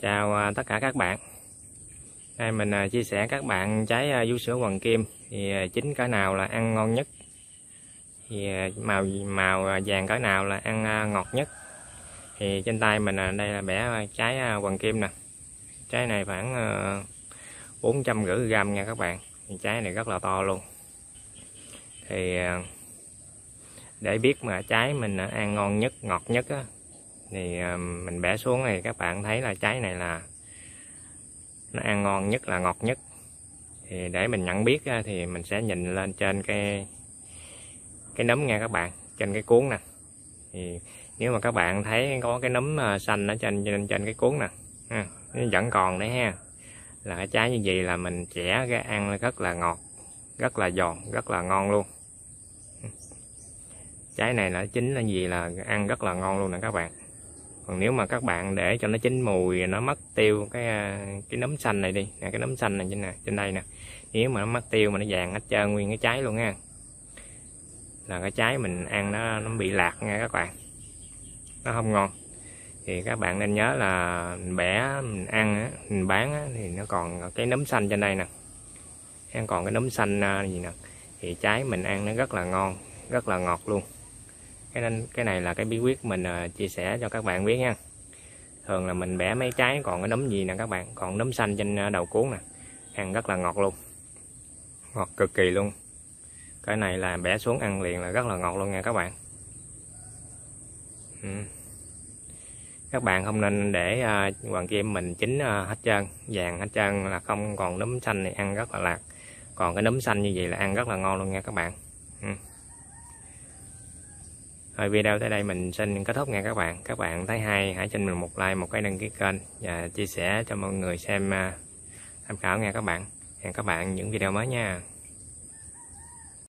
Chào tất cả các bạn. Đây mình chia sẻ các bạn trái vú sữa Hoàng Kim thì chín cỡ nào là ăn ngon nhất, thì màu vàng cỡ nào là ăn ngọt nhất. Thì trên tay mình đây là bẻ trái Hoàng Kim nè. Trái này khoảng 450g nha các bạn. Thì trái này rất là to luôn. Thì để biết mà trái mình ăn ngon nhất, ngọt nhất á, thì mình bẻ xuống này các bạn thấy là trái này là nó ăn ngon nhất, là ngọt nhất. Thì để mình nhận biết thì mình sẽ nhìn lên trên cái nấm nha các bạn, trên cái cuốn nè. Thì nếu mà các bạn thấy có cái nấm xanh ở trên cái cuốn nè, nó vẫn còn đấy ha, là cái trái như vậy là mình chẻ ra ăn rất là ngọt, rất là giòn, rất là ngon luôn. Trái này là chín là gì là ăn rất là ngon luôn nè các bạn. Còn nếu mà các bạn để cho nó chín mùi, nó mất tiêu cái nấm xanh này đi nè, cái nấm xanh này trên đây nè, nếu mà nó mất tiêu mà nó vàng hết trơn nguyên cái trái luôn ha, là cái trái mình ăn nó bị lạc nha các bạn, nó không ngon. Thì các bạn nên nhớ là mình bẻ mình ăn mình bán thì nó còn cái nấm xanh trên đây nè, còn cái nấm xanh gì nè, thì trái mình ăn nó rất là ngon, rất là ngọt luôn. Cái này là cái bí quyết mình chia sẻ cho các bạn biết nha. Thường là mình bẻ mấy trái còn cái nấm gì nè các bạn, còn nấm xanh trên đầu cuốn nè, ăn rất là ngọt luôn, ngọt cực kỳ luôn. Cái này là bẻ xuống ăn liền là rất là ngọt luôn nha các bạn. Các bạn không nên để Hoàng Kim mình chín hết trơn, vàng hết trơn là không còn nấm xanh này ăn rất là lạc. Còn cái nấm xanh như vậy là ăn rất là ngon luôn nha các bạn. Rồi video tới đây mình xin kết thúc nha các bạn. Các bạn thấy hay hãy cho mình một like, một cái đăng ký kênh và chia sẻ cho mọi người xem tham khảo nha các bạn. Hẹn các bạn những video mới nha.